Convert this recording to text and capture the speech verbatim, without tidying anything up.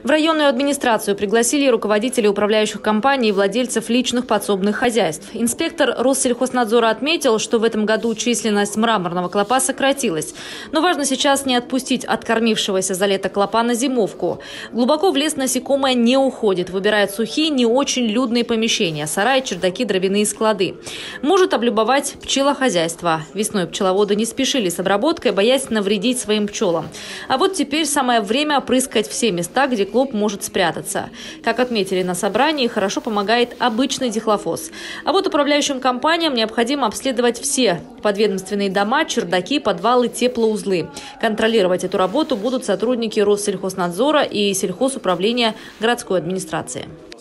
В районную администрацию пригласили руководителей управляющих компаний и владельцев личных подсобных хозяйств. Инспектор Россельхознадзора отметил, что в этом году численность мраморного клопа сократилась. Но важно сейчас не отпустить откормившегося за лето клопа на зимовку. Глубоко в лес насекомое не уходит, выбирает сухие, не очень людные помещения – сараи, чердаки, дровяные склады. Может облюбовать пчелохозяйство. Весной пчеловоды не спешили с обработкой, боясь навредить своим пчелам. А вот теперь самое время опрыскать все места, где клоп может спрятаться. Как отметили на собрании, хорошо помогает обычный дихлофос. А вот управляющим компаниям необходимо обследовать все подведомственные дома, чердаки, подвалы, теплоузлы. Контролировать эту работу будут сотрудники Россельхознадзора и сельхозуправления городской администрации.